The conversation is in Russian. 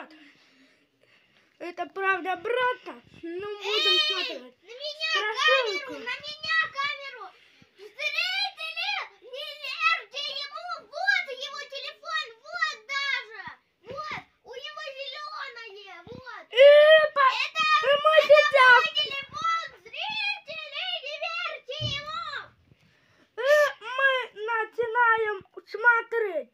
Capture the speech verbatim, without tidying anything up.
брат. Это правда брата? Ну, будем Эй, смотреть. на меня Страшилку. камеру, на меня камеру. Зрители, не верьте ему. Вот его телефон, вот даже. Вот, у него зеленое, вот. И, по... Это, и мой это дитя. мой телефон, зрители, не верьте ему. И мы начинаем смотреть.